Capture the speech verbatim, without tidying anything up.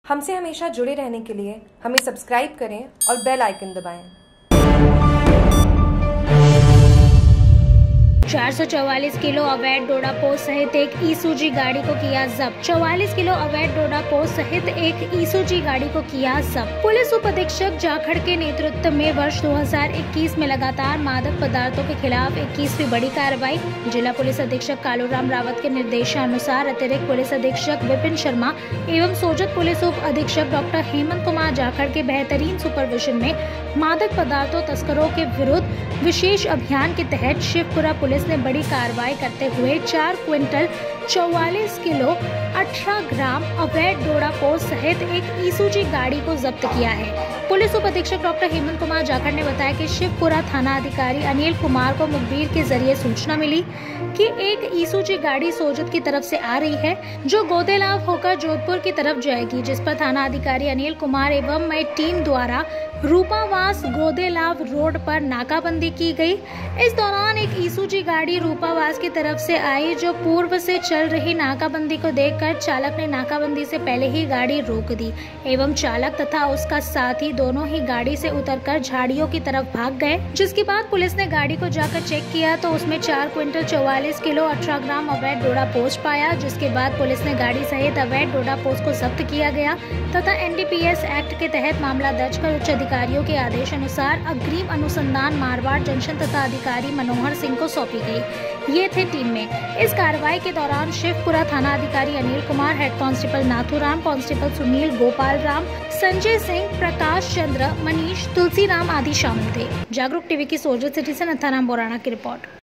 हमसे हमेशा जुड़े रहने के लिए हमें सब्सक्राइब करें और बेल आइकन दबाएं। चार सौ चौवालीस किलो अवैध डोडा पोस्त सहित एक ईसूजी गाड़ी को किया जब्त। चौवालीस किलो अवैध डोडा पोस्त सहित एक ईसूजी गाड़ी को किया जब्त। पुलिस उप अधीक्षक जाखड़ के नेतृत्व में वर्ष दो हज़ार इक्कीस में लगातार मादक पदार्थों के खिलाफ इक्कीसवीं बड़ी कार्रवाई। जिला पुलिस अधीक्षक कालूराम रावत के निर्देशानुसार अतिरिक्त पुलिस अधीक्षक विपिन शर्मा एवं सोजत पुलिस उप अधीक्षक डॉक्टर हेमंत कुमार जाखड़ के बेहतरीन सुपरविजन में मादक पदार्थों तस्करों के विरुद्ध विशेष अभियान के तहत शिवपुरा पुलिस ने बड़ी कार्रवाई करते हुए चार क्विंटल चौवालीस किलो अठारह ग्राम अवैध डोडा पोस्त सहित एक ईसूजी गाड़ी को जब्त किया है। पुलिस उप अधीक्षक डॉक्टर हेमंत कुमार जाखड़ ने बताया कि शिवपुरा थाना अधिकारी अनिल कुमार को मुखबिर के जरिए सूचना मिली कि एक ईसूजी गाड़ी सोजत की तरफ से आ रही है जो गोदेलाव होकर जोधपुर की तरफ जाएगी, जिस पर थाना अधिकारी अनिल कुमार एवं मैं टीम द्वारा रूपावास गोदेलाव रोड पर नाकाबंदी की गई। इस दौरान एक ईसूजी गाड़ी रूपावास की तरफ से आई जो पूर्व से चल रही नाकाबंदी को देखकर चालक ने नाकाबंदी से पहले ही गाड़ी रोक दी एवं चालक तथा उसका साथी दोनों ही गाड़ी से उतरकर झाड़ियों की तरफ भाग गए। जिसके बाद पुलिस ने गाड़ी को जाकर चेक किया तो उसमें चार क्विंटल चौवालीस किलो अठारह ग्राम अवैध डोडा पोस्त पाया, जिसके बाद पुलिस ने गाड़ी सहित अवैध डोडा पोस्त को जब्त किया गया तथा N D P S act के तहत मामला दर्ज कर उच्च अधिकारियों के आदेश अनुसार अग्रिम अनुसंधान मारवाड़ जंक्शन तथा अधिकारी मनोहर सिंह को सौंपी गई। ये थे टीम में। इस कार्रवाई के दौरान शिवपुरा थाना अधिकारी Anil Kumar, head constable Nathuram, constable Sunil, Gopal Ram, Sanjay Singh, Prakash Chandra, Manish, Tulsi Ram आदि शामिल थे। जागरूक टीवी की सोजत सिटी से नथाराम बोराना की रिपोर्ट।